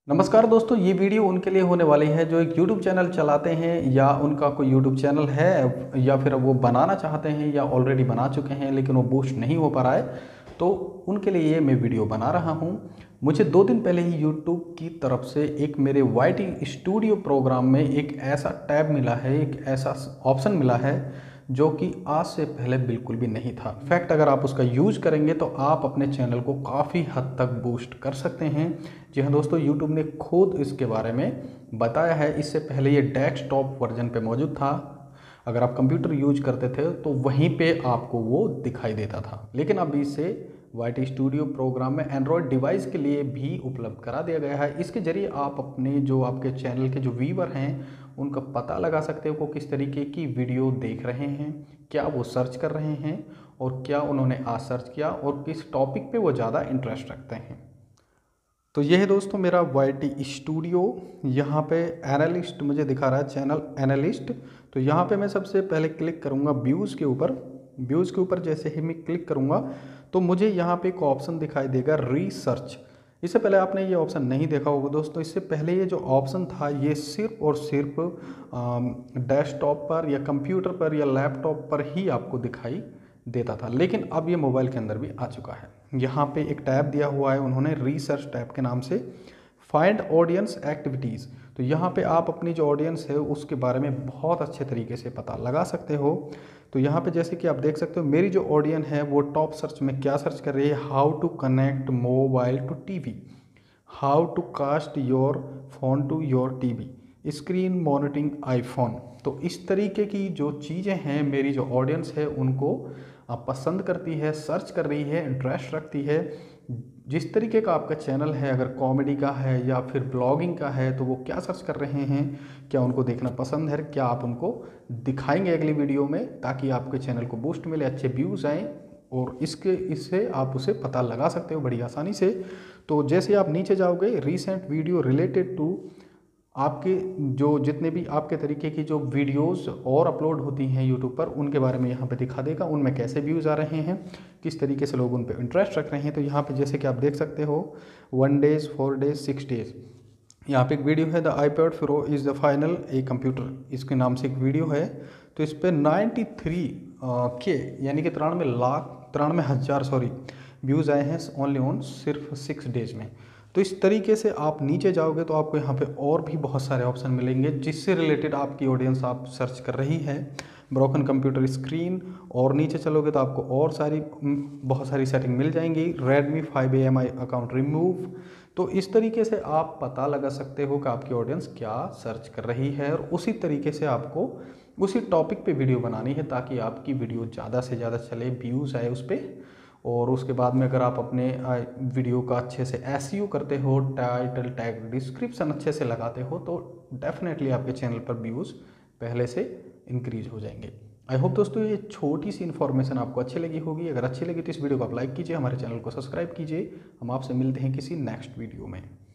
नमस्कार दोस्तों, ये वीडियो उनके लिए होने वाली है जो एक YouTube चैनल चलाते हैं या उनका कोई YouTube चैनल है या फिर वो बनाना चाहते हैं या ऑलरेडी बना चुके हैं लेकिन वो बूस्ट नहीं हो पा रहा है। तो उनके लिए ये मैं वीडियो बना रहा हूँ। मुझे 2 दिन पहले ही YouTube की तरफ से एक मेरे YT स्टूडियो प्रोग्राम में एक ऐसा टैब मिला है, एक ऐसा ऑप्शन मिला है जो कि आज से पहले बिल्कुल भी नहीं था। फैक्ट अगर आप उसका यूज़ करेंगे तो आप अपने चैनल को काफ़ी हद तक बूस्ट कर सकते हैं। जी हाँ दोस्तों, YouTube ने खुद इसके बारे में बताया है। इससे पहले ये डेस्कटॉप वर्जन पे मौजूद था। अगर आप कंप्यूटर यूज करते थे तो वहीं पे आपको वो दिखाई देता था, लेकिन अभी इसे YT स्टूडियो प्रोग्राम में एंड्रॉयड डिवाइस के लिए भी उपलब्ध करा दिया गया है। इसके ज़रिए आप अपने जो आपके चैनल के जो व्यूअर हैं उनका पता लगा सकते हो कि किस तरीके की वीडियो देख रहे हैं, क्या वो सर्च कर रहे हैं और क्या उन्होंने आज सर्च किया और किस टॉपिक पे वो ज़्यादा इंटरेस्ट रखते हैं। तो ये है दोस्तों मेरा YT स्टूडियो। यहाँ पे एनालिस्ट मुझे दिखा रहा है, चैनल एनालिस्ट। तो यहाँ पे मैं सबसे पहले क्लिक करूँगा व्यूज़ के ऊपर। व्यूज़ के ऊपर जैसे ही मैं क्लिक करूँगा तो मुझे यहाँ पे एक ऑप्शन दिखाई देगा रिसर्च। इससे पहले आपने ये ऑप्शन नहीं देखा होगा दोस्तों। इससे पहले ये जो ऑप्शन था ये सिर्फ और सिर्फ डेस्कटॉप पर या कंप्यूटर पर या लैपटॉप पर ही आपको दिखाई देता था, लेकिन अब ये मोबाइल के अंदर भी आ चुका है। यहाँ पे एक टैब दिया हुआ है उन्होंने रिसर्च टैब के नाम से, फाइंड ऑडियंस एक्टिविटीज़। तो यहाँ पे आप अपनी जो ऑडियंस है उसके बारे में बहुत अच्छे तरीके से पता लगा सकते हो। तो यहाँ पे जैसे कि आप देख सकते हो मेरी जो ऑडियंस है वो टॉप सर्च में क्या सर्च कर रही है, how to connect mobile to TV, how to cast your phone to your TV, screen monitoring iPhone. तो इस तरीके की जो चीज़ें हैं मेरी जो ऑडियंस है उनको पसंद करती है, सर्च कर रही है, इंटरेस्ट रखती है। जिस तरीके का आपका चैनल है, अगर कॉमेडी का है या फिर ब्लॉगिंग का है तो वो क्या सर्च कर रहे हैं, क्या उनको देखना पसंद है, क्या आप उनको दिखाएंगे अगली वीडियो में ताकि आपके चैनल को बूस्ट मिले, अच्छे व्यूज़ आएँ। और इससे आप उसे पता लगा सकते हो बड़ी आसानी से। तो जैसे आप नीचे जाओगे, रीसेंट वीडियो रिलेटेड टू, आपके जो जितने भी आपके तरीके की जो वीडियोस और अपलोड होती हैं यूट्यूब पर उनके बारे में यहाँ पे दिखा देगा, उनमें कैसे व्यूज़ आ रहे हैं, किस तरीके से लोग उन पे इंटरेस्ट रख रहे हैं। तो यहाँ पे जैसे कि आप देख सकते हो 1 डेज़ 4 डेज़ 6 डेज़। यहाँ पे एक वीडियो है, the iPad Pro is the final a computer, इसके नाम से एक वीडियो है। तो इस पर 93 के यानी कि 93,000 व्यूज़ आए हैं ओनली ऑन सिर्फ 6 डेज़ में। तो इस तरीके से आप नीचे जाओगे तो आपको यहाँ पे और भी बहुत सारे ऑप्शन मिलेंगे जिससे रिलेटेड आपकी ऑडियंस आप सर्च कर रही है। ब्रोकन कंप्यूटर स्क्रीन, और नीचे चलोगे तो आपको और बहुत सारी सेटिंग मिल जाएंगी। Redmi 5A MI account remove. तो इस तरीके से आप पता लगा सकते हो कि आपकी ऑडियंस क्या सर्च कर रही है और उसी तरीके से आपको उसी टॉपिक पे वीडियो बनानी है ताकि आपकी वीडियो ज़्यादा से ज़्यादा चले, व्यूज़ आए उस पर। और उसके बाद में अगर आप अपने वीडियो का अच्छे से एसईओ करते हो, टाइटल टैग डिस्क्रिप्शन अच्छे से लगाते हो तो डेफिनेटली आपके चैनल पर व्यूज़ पहले से इंक्रीज हो जाएंगे। आई होप दोस्तों ये छोटी सी इन्फॉर्मेशन आपको अच्छी लगी होगी। अगर अच्छी लगी तो इस वीडियो को आप लाइक कीजिए, हमारे चैनल को सब्सक्राइब कीजिए। हम आपसे मिलते हैं किसी नेक्स्ट वीडियो में।